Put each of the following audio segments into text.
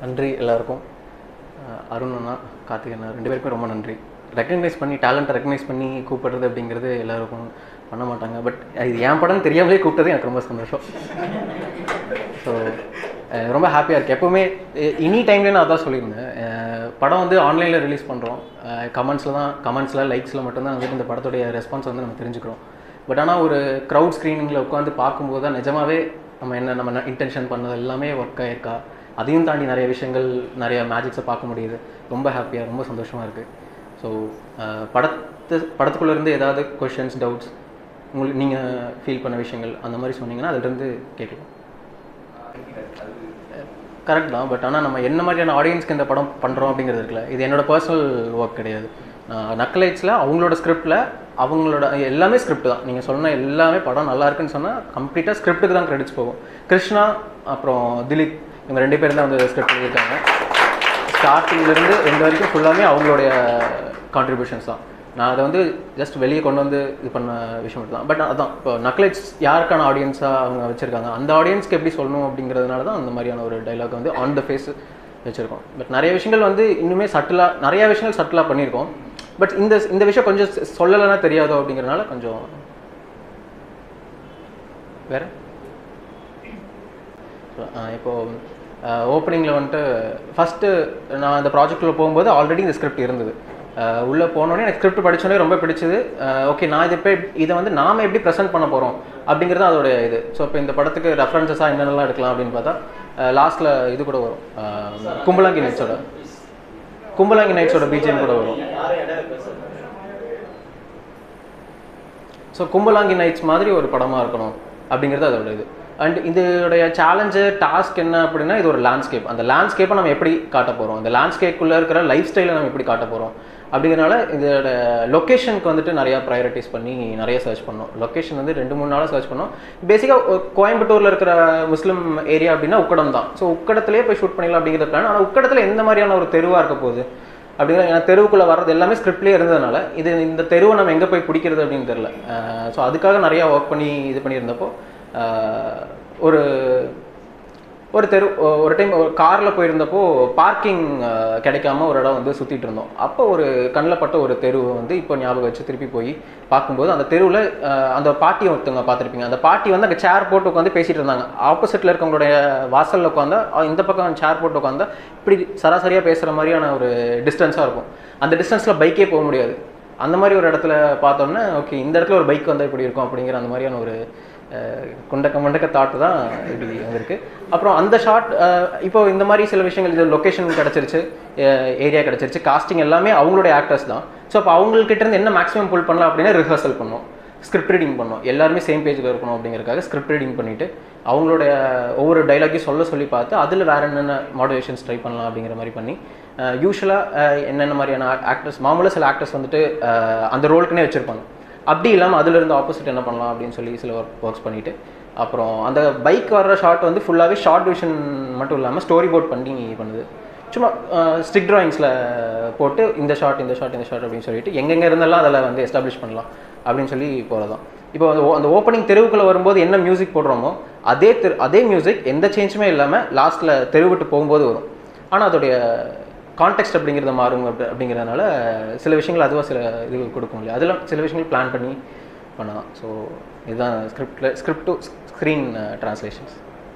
நன்றி எல்லாருக்கும். அருண் அண்ணா, கார்த்திக் அண்ணா 2 பேருக்குமே ரொம்ப நன்றி. ரெக்கக்னைஸ் பண்ணி டேலண்ட்டை ரெக்கக்னைஸ் பண்ணி கூப்பிடுறது அப்படிங்கிறது எல்லாருக்கும் பண்ண மாட்டாங்க. பட் இது என் படம்னு தெரியாமலே கூப்பிட்டது எனக்கு ரொம்ப சந்தோஷம். ஸோ ரொம்ப ஹாப்பியாக இருக்குது. எப்போவுமே இனி டைம்லேயே நான் அதான் சொல்லியிருந்தேன். படம் வந்து ஆன்லைனில் ரிலீஸ் பண்ணுறோம். கமெண்ட்ஸில் லைக்ஸில் மட்டும்தான் வந்துட்டு இந்த படத்துடைய ரெஸ்பான்ஸ் வந்து நம்ம தெரிஞ்சுக்கிறோம். பட் ஆனால் ஒரு க்ரௌட் ஸ்க்ரீனிங்கில் உட்காந்து பார்க்கும்போது தான் நிஜமாகவே நம்ம இன்டென்ஷன் பண்ணது எல்லாமே ஒர்க் ஆகிருக்கா, அதையும் தாண்டி நிறைய விஷயங்கள், நிறைய மேஜிக்ஸை பார்க்க முடியுது. ரொம்ப ஹாப்பியாக, ரொம்ப சந்தோஷமாக இருக்குது. ஸோ படத்துக்குள்ளேருந்து ஏதாவது கொஷின்ஸ், டவுட்ஸ், உங்களுக்கு நீங்கள் ஃபீல் பண்ண விஷயங்கள் அந்த மாதிரி சொன்னீங்கன்னா அதிலிருந்து கேட்கலாம். கரெக்ட் தான். பட் ஆனால் நம்ம என்ன மாதிரியான ஆடியன்ஸ்க்கு இந்த படம் பண்ணுறோம் அப்படிங்கிறது இருக்குல்ல, இது என்னோடய பர்சனல் ஒர்க் கிடையாது. நக்கலைட்ஸில் அவங்களோட ஸ்கிரிப்டில் அவங்களோட எல்லாமே ஸ்கிரிப்ட் தான். நீங்கள் சொன்ன எல்லாமே படம் நல்லா இருக்குன்னு சொன்னால் கம்ப்ளீட்டாக ஸ்கிரிப்டுக்கு தான் கிரெடிட்ஸ் போகும். கிருஷ்ணா அப்புறம் திலீப் இவங்க 2 பேரும் தான் வந்து ஸ்கிரிப்ட் எழுதியிருக்காங்க. ஸ்டார்டிங்லேருந்து எந்த வரைக்கும் ஃபுல்லாமே அவங்களுடைய கான்ட்ரிபியூஷன்ஸ் தான். நான் அதை வந்து ஜஸ்ட் வெளியே கொண்டு வந்து இது பண்ண விஷயம் மட்டும் தான். பட் அதான் இப்போ நக்கலைட்ஸ் யாருக்கான ஆடியன்ஸாக அவங்க வச்சுருக்காங்க, அந்த ஆடியன்ஸ்க்கு எப்படி சொல்லணும் அப்படிங்கிறதுனால தான் அந்த மாதிரியான ஒரு டைலாக் வந்து ஆன் த ஃபேஸ் வச்சுருக்கோம். பட் நிறைய விஷயங்கள் வந்து இன்னுமே நிறையா விஷயங்கள் சட்டிலாக பண்ணியிருக்கோம். பட் இந்த விஷயம் கொஞ்சம் சொல்லலைன்னா தெரியாதோ அப்படிங்கிறதுனால கொஞ்சம் வேறு. இப்போது ஓப்பனிங்கில் வந்துட்டு ஃபஸ்ட்டு நான் அந்த ப்ராஜெக்டில் போகும்போது ஆல்ரெடி இந்த ஸ்கிரிப்ட் இருந்தது. உள்ளே போனோடனே எனக்கு ஸ்கிரிப்ட் படித்தோடனே ரொம்ப பிடிச்சது. ஓகே, நான் இதை வந்து நாம் எப்படி ப்ரெசென்ட் பண்ண போகிறோம் அப்படிங்கிறது அதோட இது. ஸோ இப்போ இந்த படத்துக்கு ரெஃபரன்சஸாக என்னென்னலாம் எடுக்கலாம் அப்படின்னு பார்த்தா லாஸ்ட்டில் இது கூட வரும், கும்பலாங்கி நைட்ஸோட பிஜிஎம் கூட வரும். ஸோ கும்பலாங்கி நைட்ஸ் மாதிரி ஒரு படமாக இருக்கணும் அப்படிங்கிறது அதோட இது. அண்ட் இதோடைய சேலஞ்சு, டாஸ்க் என்ன அப்படின்னா, இது ஒரு லேண்ட்ஸ்கேப். அந்த லேண்ட்ஸ்கேப்பை நம்ம எப்படி காட்ட போகிறோம், அந்த லேண்ட்ஸ்கேப்புக்குள்ளே இருக்கிற லைஃப் ஸ்டைலை நம்ம எப்படி காட்ட போகிறோம் அப்படிங்கிறனால இதோட லொக்கேஷனுக்கு வந்துட்டு நிறையா ப்ரையாரிட்டிஸ் பண்ணி நிறைய சர்ச் பண்ணோம். லொக்கேஷன் வந்து 2-3 நாளாக சர்ச் பண்ணோம். பேசிக்காக கோயம்புத்தூரில் இருக்கிற முஸ்லீம் ஏரியா அப்படின்னா உக்கடம் தான். ஸோ உக்கடத்துலேயே போய் ஷூட் பண்ணிடலாம் அப்படிங்கிற பிளான். ஆனால் உக்கடத்தில் எந்த மாதிரியான ஒரு தெருவாக இருக்க போகுது அப்படிங்கிற, ஏன்னா தெருவுக்குள்ளே வர்றது எல்லாமே ஸ்கிரிப்ட்லேயே இருந்ததுனால இந்த தெருவை நம்ம எங்கே போய் பிடிக்கிறது அப்படின்னு தெரில. ஸோ அதுக்காக நிறையா ஒர்க் பண்ணி இது பண்ணியிருந்தப்போ ஒரு டைம் ஒரு காரில் போயிருந்தப்போ பார்க்கிங் கிடைக்காம ஒரு இடம் வந்து சுற்றிட்டு இருந்தோம். அப்போ ஒரு கண்ணில் பட்ட ஒரு தெருவை வந்து இப்போ ஞாபகம் வச்சு திருப்பி போய் பார்க்கும்போது அந்த தெருவில் அந்த பாட்டியை ஒருத்தவங்க பார்த்துருப்பீங்க. அந்த பாட்டி வந்து அங்கே சேர் போட்டு உட்காந்து பேசிகிட்டு இருந்தாங்க. ஆப்போசிட்டில் இருக்கவங்களுடைய வாசலில் உட்காந்தா, இந்த பக்கம் சேர் போட்டு உட்காந்தா இப்படி சராசரியாக பேசுகிற மாதிரியான ஒரு டிஸ்டன்ஸாக இருக்கும். அந்த டிஸ்டன்ஸில் பைக்கே போக முடியாது. அந்த மாதிரி ஒரு இடத்துல பார்த்தோன்னே ஓகே, இந்த இடத்துல ஒரு பைக் வந்தால் இப்படி இருக்கும் அப்படிங்கிற அந்த மாதிரியான ஒரு கொண்டக்க தாட்டு தான் இப்படி வந்திருக்கு. அப்புறம் அந்த ஷார்ட் இப்போ இந்த மாதிரி சில விஷயங்கள், இது லொக்கேஷன் கிடச்சிருச்சு, ஏரியா கிடச்சிருச்சு, காஸ்டிங் எல்லாமே அவங்களுடைய ஆக்டர்ஸ் தான். ஸோ அப்போ அவங்கக்கிட்ட இருந்து என்ன மேக்ஸிமம் புல் பண்ணலாம் அப்படின்னா ரிஹர்சல் பண்ணோம், ஸ்கிரிப்ட் ரீடிங் பண்ணோம். எல்லாருமே சேம் பேஜில் இருக்கணும் அப்படிங்கிறதுக்காக ஸ்கிரிப்ட் ரீடிங் பண்ணிவிட்டு அவங்களுடைய ஒவ்வொரு டைலாக்கையும் சொல்லி பார்த்து அதில் வேறு என்னென்ன மாடுலேஷன்ஸ் ட்ரை பண்ணலாம் அப்படிங்கிற மாதிரி பண்ணி யூஸ்வலாக என்னென்ன மாதிரியான ஆக்டர்ஸ், மாமூலாக சில ஆக்டர்ஸ் வந்துட்டு அந்த ரோலுக்குன்னே வச்சுருப்பாங்க. அப்படி இல்லாமல் அதிலிருந்து ஆப்போசிட் என்ன பண்ணலாம் அப்படின்னு சொல்லி சில ஒர்க்ஸ் பண்ணிவிட்டு அப்புறம் அந்த பைக் வர்ற ஷாட் வந்து ஃபுல்லாகவே ஷார்ட் விஷன் மட்டும் இல்லாமல் ஸ்டோரி போர்ட் பண்ணி பண்ணுது. சும்மா ஸ்டிக் ட்ராயிங்ஸில் போட்டு இந்த ஷாட் அப்படின்னு சொல்லிட்டு எங்கெங்கே இருந்தெல்லாம் அதில் வந்து எஸ்டாப்ளிஷ் பண்ணலாம் அப்படின்னு சொல்லி போகிறதான். இப்போ அந்த ஓப்பனிங் தெருவுக்குள்ளே வரும்போது என்ன மியூசிக் போடுறோமோ அதே மியூசிக் எந்த சேஞ்சுமே இல்லாமல் லாஸ்ட்டில் தெருவிட்டு போகும்போது வரும். ஆனால் அதோடைய கான்டெக்ஸ்ட் அப்படிங்கிறத மாறும் அப்படிங்கிறதுனால சில விஷயங்கள் அதுவாக சில இது கொடுக்க முடியல. அதெல்லாம் சில விஷயங்கள் பிளான் பண்ணி பண்ணலாம். ஸோ இதுதான் ஸ்கிரிப்ட் டு ஸ்க்ரீன் ட்ரான்ஸ்லேஷன்ஸ்.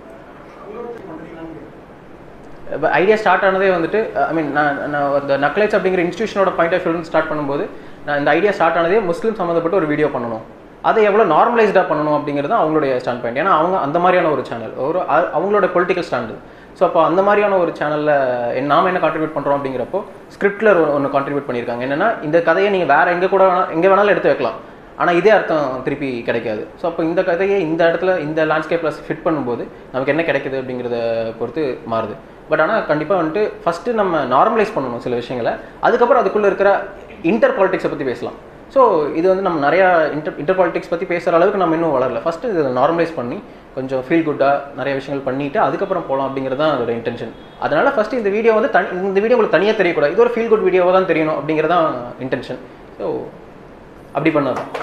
இப்போ ஐடியா ஸ்டார்ட் ஆனதே வந்துட்டு நான் இந்த நக்கலைட்ஸ் அப்படிங்கிற இன்ஸ்டியூஷனோட பாயிண்ட் ஆஃப் வியூ ஸ்டார்ட் பண்ணும்போது நான் இந்த ஐடியா ஸ்டார்ட் ஆனதே முஸ்லீம் சம்மந்தப்பட்ட ஒரு வீடியோ பண்ணணும், அதை எவ்வளோ நார்மலைஸ்டாக பண்ணணும் அப்படிங்கிறது அவங்களுடைய ஸ்டாண்ட் பாயிண்ட். ஏன்னா அவங்க அந்த மாதிரியான ஒரு சேனல், அவங்களோட பொலிட்டிக்கல் ஸ்டாண்டு. ஸோ அப்போ அந்த மாதிரியான ஒரு சேனலில் நாம் என்ன கான்ட்ரிபியூட் பண்ணுறோம் அப்படிங்கிறப்போ ஸ்கிரிப்டில் ஒன்று கான்ட்ரிபியூட் பண்ணியிருக்காங்க. என்னென்னா, இந்த கதையை நீங்கள் வேறு எங்கே வேணாலும் எடுத்து வைக்கலாம், ஆனால் இதே அர்த்தம் திருப்பி கிடைக்காது. ஸோ அப்போ இந்த கதையை இந்த இடத்துல இந்த லேண்ட்ஸ்கேப்பில் ஃபிட் பண்ணும்போது நமக்கு என்ன கிடைக்குது அப்படிங்கிறத பொறுத்து மாறுது. பட் ஆனால் கண்டிப்பாக வந்துட்டு ஃபஸ்ட்டு நம்ம நார்மலைஸ் பண்ணணும் சில விஷயங்களை, அதுக்கப்புறம் அதுக்குள்ளே இருக்கிற இன்டர் பாலிட்டிக்ஸை பற்றி பேசலாம். ஸோ இது வந்து நம்ம நிறையா இன்டர் பாலிட்டிக்ஸ் பற்றி பேசுகிற அளவுக்கு நம்ம இன்னும் வளரல. ஃபஸ்ட்டு இதை நார்மலைஸ் பண்ணி கொஞ்சம் ஃபீல் குட்டாக நிறைய விஷயங்கள் பண்ணிவிட்டு அதுக்கப்புறம் போகலாம் அப்படிங்கிறது தான் அதோட இன்டென்ஷன். அதனால் ஃபஸ்ட்டு இந்த வீடியோ வந்து இந்த வீடியோ உங்களுக்கு தனியாக தெரியக்கூடாது, இது ஒரு ஃபீல் குட் வீடியோவாக தான் தெரியணும் அப்படிங்கிறது தான் இன்டென்ஷன். ஸோ அப்படி பண்ணாதான்.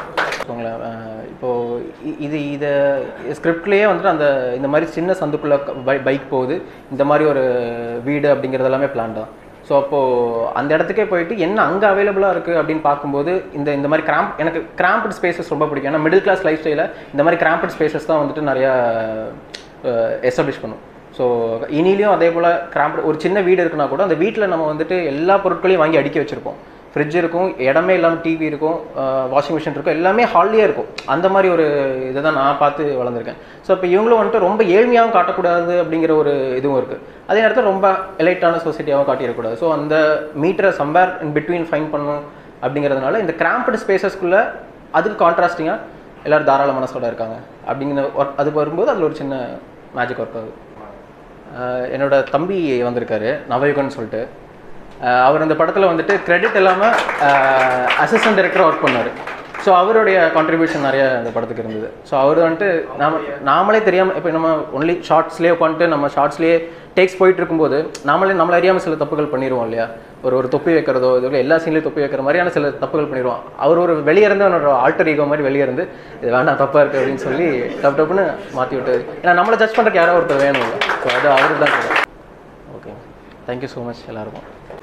வச்சுக்கோங்களேன். இதை ஸ்கிரிப்ட்லேயே வந்துட்டு இந்த மாதிரி சின்ன சந்துக்குள்ளே பைக் போகுது, இந்த மாதிரி ஒரு வீடு அப்படிங்கிறது எல்லாமே பிளான் தான். ஸோ அப்போது அந்த இடத்துக்கே போயிட்டு என்ன அங்கே அவைலபிளாக இருக்குது அப்படின்னு பார்க்கும்போது இந்த மாதிரி எனக்கு கிராம்ப்டு ஸ்பேசஸ் ரொம்ப பிடிக்கும். ஏன்னா மிடில் கிளாஸ் லைஃப் ஸ்டைலில் இந்த மாதிரி கிராம்ப்டு ஸ்பேசஸ் தான் வந்துட்டு நிறையா எஸ்டாப்ளிஷ் பண்ணும். ஸோ இனிலையும் அதே போல் கிராம்ப்டு ஒரு சின்ன வீடு இருக்குன்னா கூட அந்த வீட்டில் நம்ம வந்துட்டு எல்லா பொருட்களையும் வாங்கி அடுக்கி வச்சுருப்போம். ஃப்ரிட்ஜ் இருக்கும், இடமே இல்லாமல் டிவி இருக்கும், வாஷிங் மிஷின் இருக்கும், எல்லாமே ஹால்லேயே இருக்கும். அந்த மாதிரி ஒரு இதை தான் நான் பார்த்து வளர்ந்துருக்கேன். ஸோ இப்போ இவங்களும் வந்துட்டு ரொம்ப ஏழ்மையாகவும் காட்டக்கூடாது அப்படிங்கிற ஒரு இதுவும் இருக்குது. அதே நேரத்தில் ரொம்ப எலைட்டான சொசைட்டியாகவும் காட்டிடக்கூடாது. ஸோ அந்த மீட்டரை சம்பேர் இன் பிட்வீன் ஃபைன் பண்ணணும் அப்படிங்கிறதுனால இந்த கிராம்ப்டு ஸ்பேசஸ்க்குள்ளே அதுக்கு கான்ட்ராஸ்டிங்காக எல்லோரும் தாராள மனசோட இருக்காங்க அப்படிங்கிற அது வரும்போது அதில் ஒரு சின்ன மேஜிக் ஒர்க் ஆகுது. என்னோட தம்பி வந்திருக்காரு, நவயுகன்னு சொல்லிட்டு. அவர் அந்த படத்தில் வந்துட்டு கிரெடிட் இல்லாமல் அசிஸ்டன்ட் டைரக்டராக ஒர்க் பண்ணார். ஸோ அவருடைய கான்ட்ரிபியூஷன் நிறைய அந்த படத்துக்கு இருந்தது. ஸோ அவர் வந்துட்டு நாமளே தெரியாமல் இப்போ நம்ம ஒன்லி ஷார்ட்ஸ்லேயே உட்காந்துட்டு நம்ம ஷார்ட்ஸ்லேயே டேக்ஸ் போயிட்டு இருக்கும்போது நம்மளை அறியாமல் சில தப்புகள் பண்ணிடுவோம் இல்லையா. ஒரு தொப்பி வைக்கிறதோ இதுல எல்லா சீன்லேயும் தொப்பி வைக்கிற மாதிரியான சில தப்புகள் பண்ணிடுவோம். அவர் ஒரு வெளியே இருந்து அவனோட ஆல்டர் ஈகோ மாதிரி வெளியே இருந்து இது வேண்டாம் தப்பாக இருக்குது அப்படின்னு சொல்லி டப்புன்னு மாற்றி விட்டு, ஏன்னா நம்மளை ஜட்ஜ் பண்ணுறதுக்கு யாரோ ஒருத்தர் வேணும். ஸோ அது அவருக்கு தான். ஓகே, தேங்க்யூ ஸோ மச் எல்லாருக்கும்.